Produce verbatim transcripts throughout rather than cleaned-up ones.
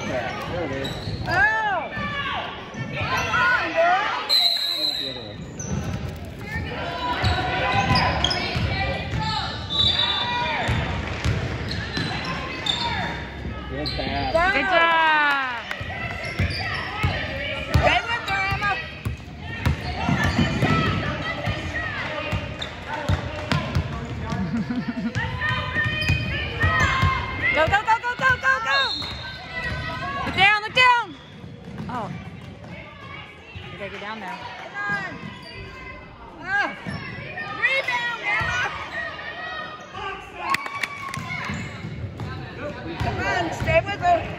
that. There it is. Oh! Come on, girl! Good pass. Good job! Stay with her, Emma. Go, go, go, go, go, go, go! Look down, look down! Oh. You gotta get down there. Come on! Oh. Rebound, Emma! Come on, stay with her.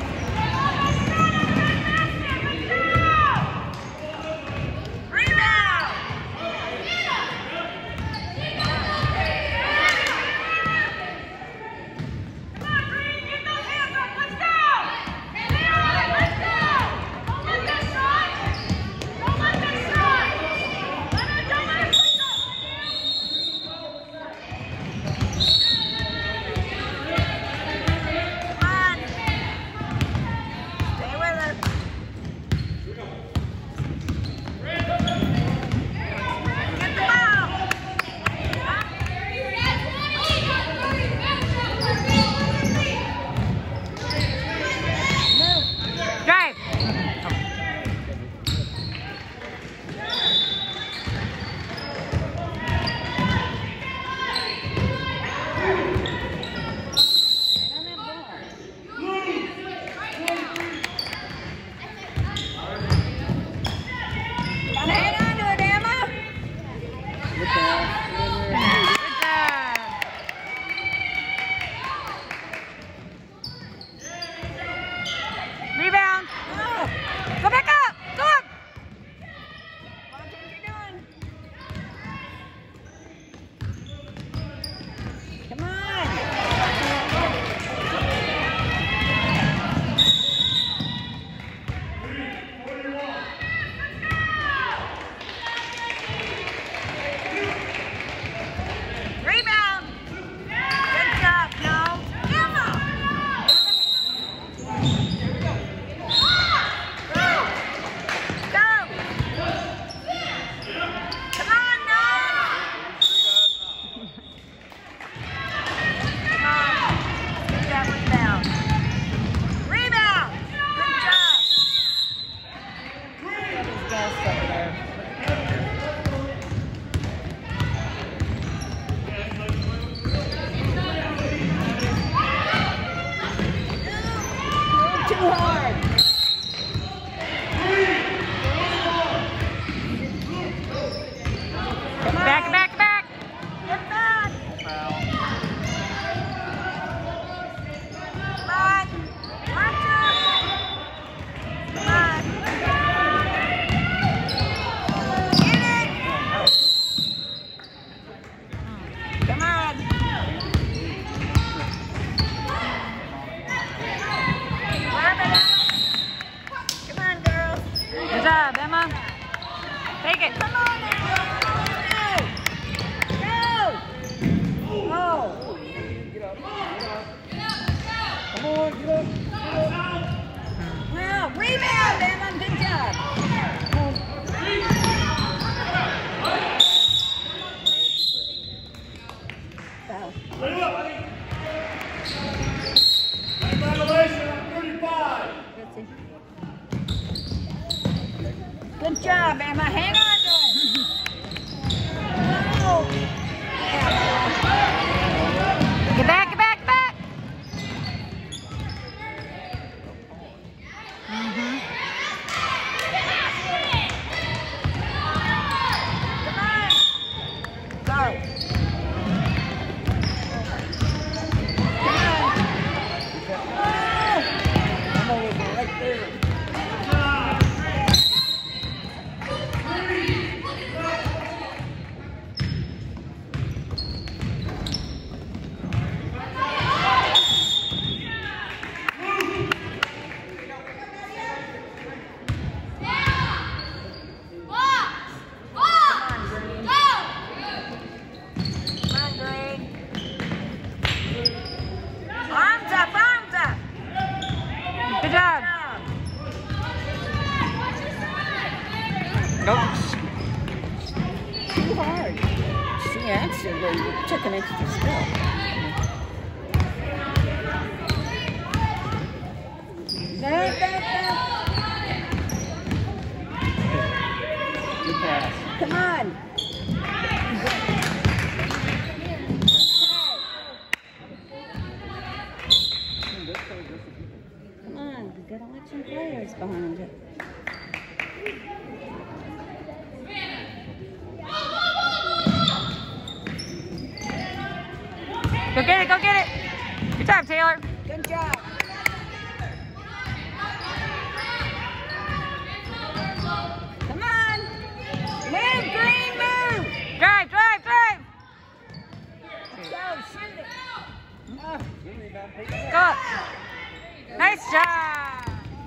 Rebound. Oh. Go back up. Go up. Watch what you're doing. Come on. Rebound. Good job. No. Emma. Too hard. Back, back, back. Get back. Come on. Watch it. Come on. Get it. Come on. Come on, girls. Good job, Emma. Take it. Come on, Emma. Go. Go. Oh. Get up. Get up. Come on, get up. Get up. Well, rebound, Emma. Good job. Foul. Good job, Emma. Hang on to it. Oh. Get back, get back, get back. Mm-hmm. Come on. Go. Right there. Three. Good job. Nope. Too hard. She actually took an extra step. Back, back, back. Good pass. Come on. Come on, you gotta watch some players behind you. Go get it, go get it. Good job, Taylor. Good job. Come on. Move, Green, move. Drive, drive, drive. Go, shoot it. Oh. Go. Nice job.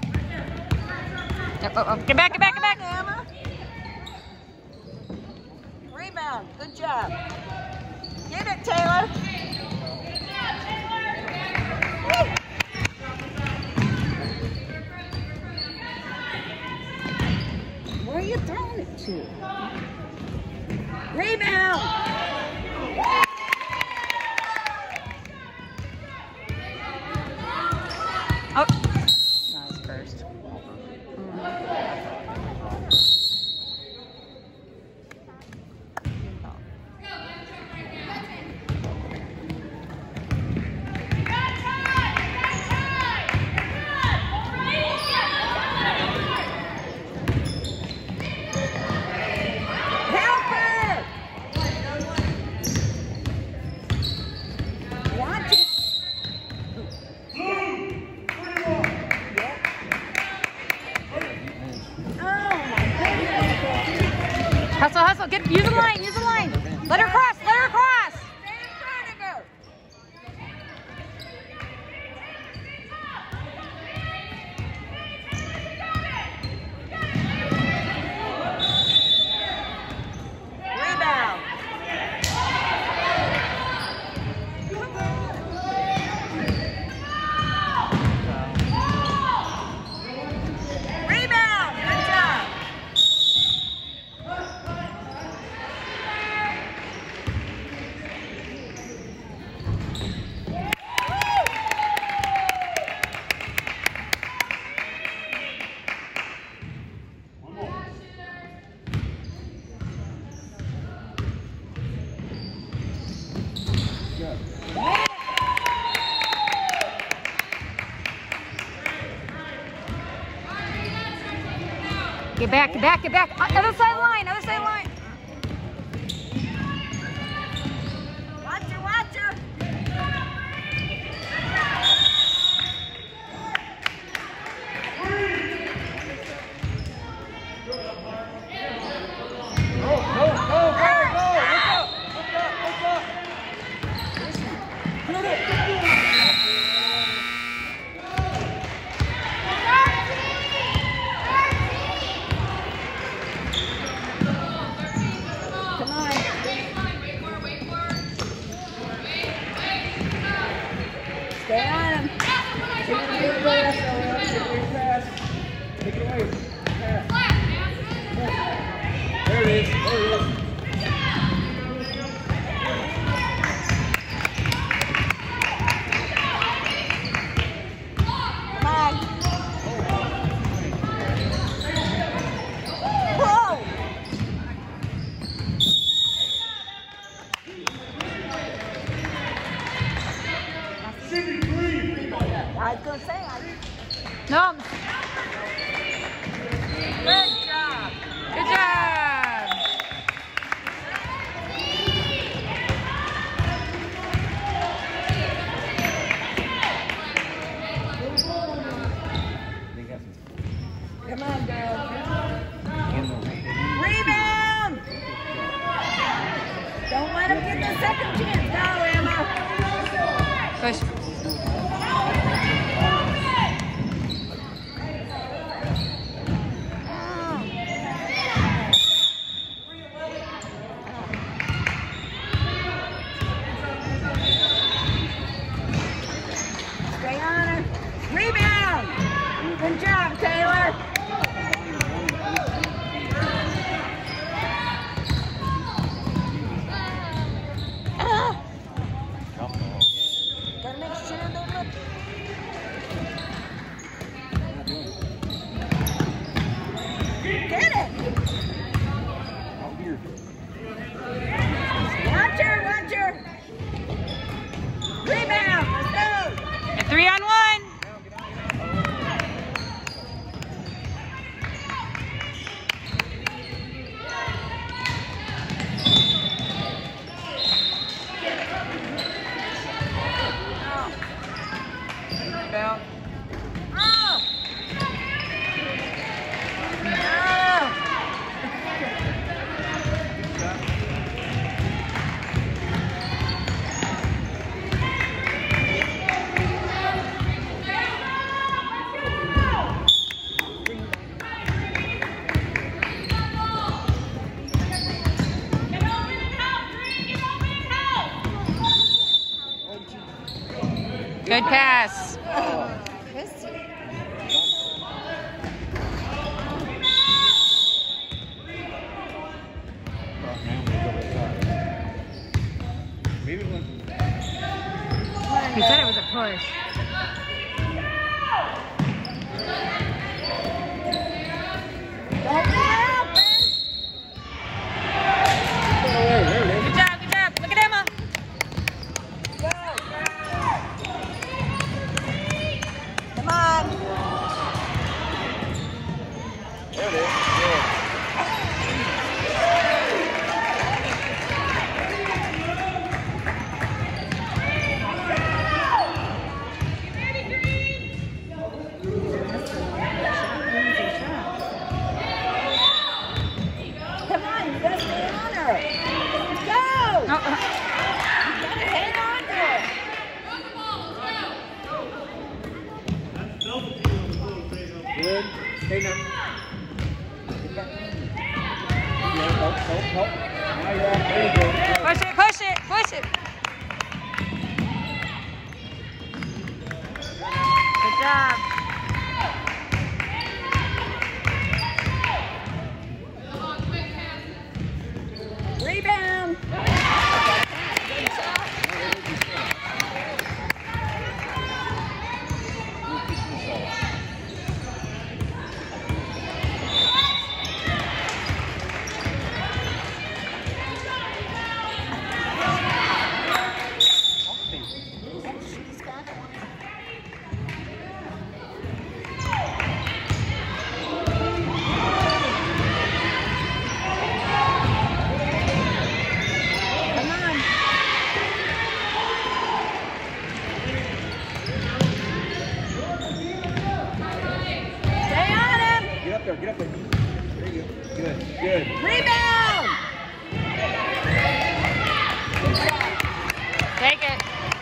Oh, oh, oh. Get back, get back, get back. Emma. Rebound. Good job. Get it, Taylor. Woo. Where are you throwing it to? Rebound. Oh, that was first. Help her. Watch it. Hustle, hustle. Get, use the line, use the line. Let her cross, let her cross. Stay in front of her. Rebound. Rebound. Good job. Get back, get back, get back. Other side line, other side line. Watch her, watch her. Go, go, go, go, go. Look up, look up, look up. Shoot it. Come on. Stay on him. Take it away, pass. Take it away, pass. Take it away. Pass. There it is. There it is. Come on. Whoa. I was going to say, I No. Good job. Good job. Come on, girl. Rebound. Don't let him get the second chance. Go, Emma. Push. Good pass. He said it was a push. Good job, good job. Look at Emma. Come on. There it is. Yeah. Come on, you gotta stay on her. Go! Oh, uh, You gotta hang on to her. Good. Stay now. Yeah, help, help, help. Now you're off. There you go. push it, push it, push it. Good job. Rebound. Get up there. There you go. Good. Good. Rebound! Take it.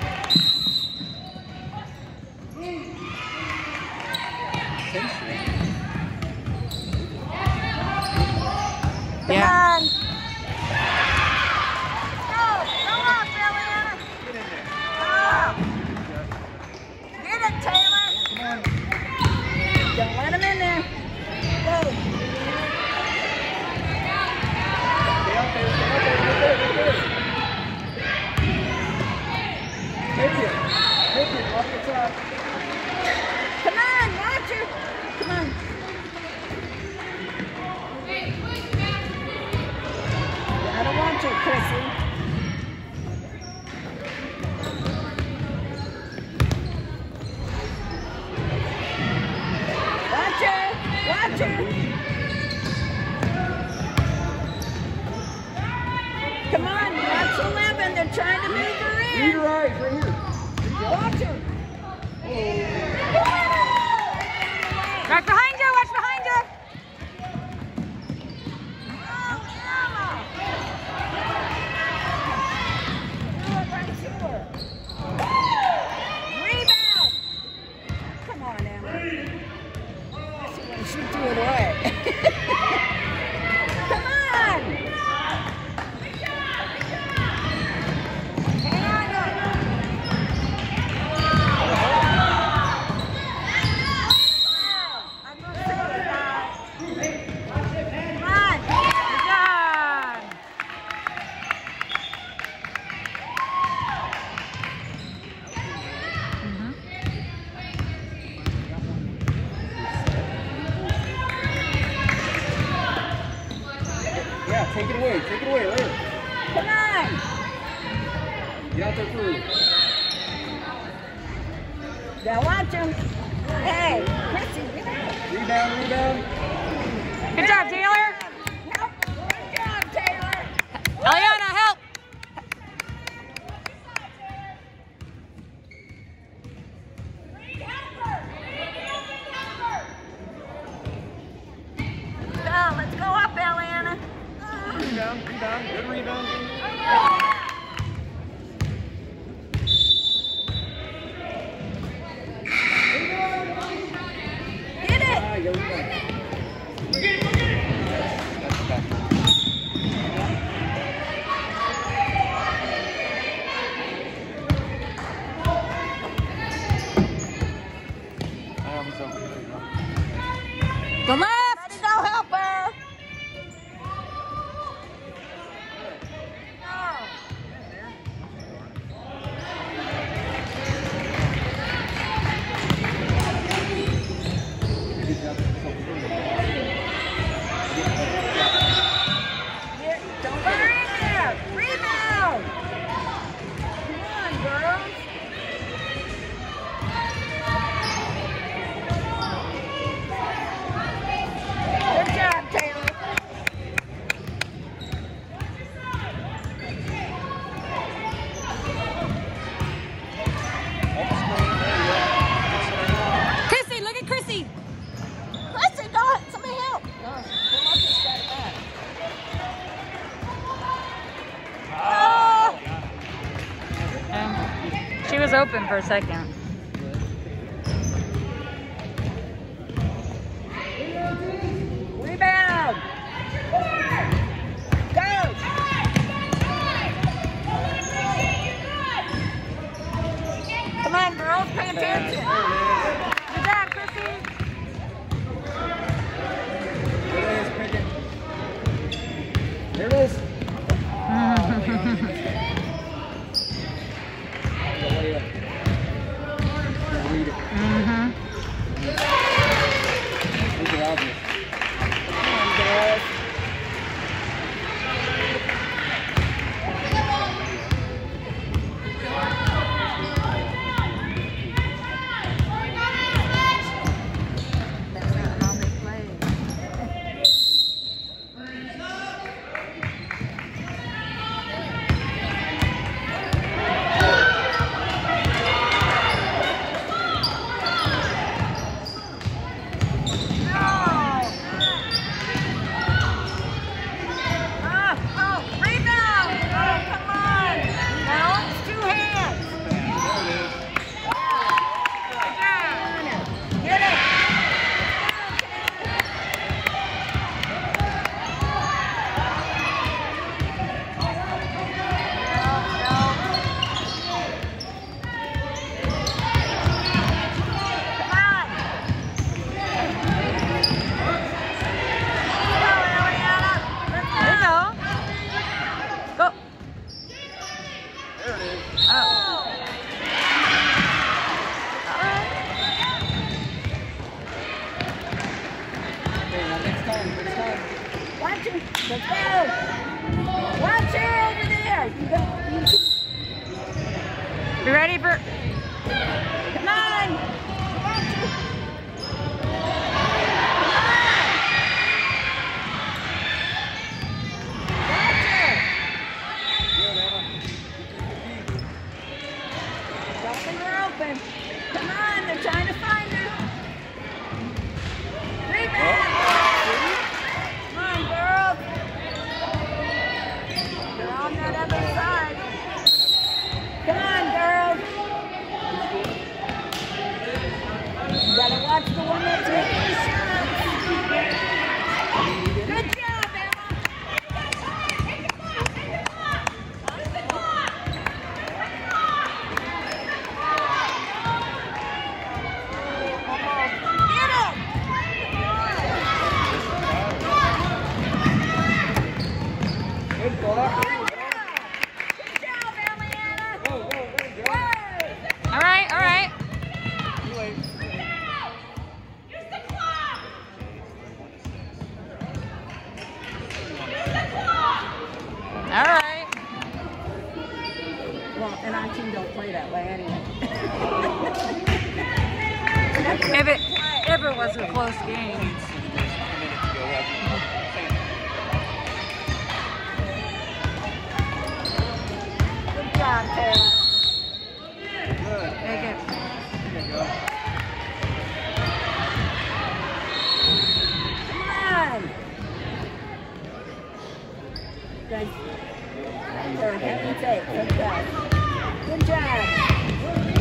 Come Yeah. on. Go. Go on, Taylor. Get in there. Go. Get it, Taylor. Come on. Don't let him in there. Go. Stay out there. Stay out there. Right there. Right there. Take it. Take it. Off the top. Come on, watch her. Come on. I don't want you, Chrissy. Watch her. Watch her. Come on, watch eleven. They're trying to move her Read in. your eyes right here. Watch her. Watch behind you, watch behind you. Rebound! Come on, Emma. She threw it away. Come on! Hang on to it. I'm gonna say it, guys. Come on! Good job. Mhm. Yeah, take it away. Take it away. Right here. Come on! Get out there through. Now watch him. Hey, Chrissy, get out. Rebound. Rebound. Good job, Taylor. Help. Good job, Taylor. Eliana, help. Go, let's go up, Eliana. Rebound. Rebound. Good rebound. Get it. Ah, you rebound. Go left. Ready, go help her. Don't let her in there. Rebound. Come on, girls. Good job, Taylor. Chrissy, look at Chrissy. Chrissy, go ahead. Somebody help. No, come on, just got it back. Oh. Um, she was open for a second. Rebound. Go. Come on, girls, pay attention. Good job, Chrissy. There it is. Read it. Mm-hmm. Look at all this. Come on, girls. That's not how they play. Watch her. Let's go. Watch her over there. You go. You ready for? Come on. Watch her. Watch her. Don't leave her open. Come on. They're trying to find her. Rebound. Come on, girls. They're on that other side. Come on, girls. You gotta watch the one that's making the shots. Good job, Emma. Get it. Good ball. Good job, Eliana. Whoa, whoa, there you go. Whoa. All right, all right. You wait. All right. Well, and our team don't play that way anyway. If it if it was a close game. Good job, Taylor. Good. Take it. There you go. Come on. Guys, for heaven's sake, good job. Good job.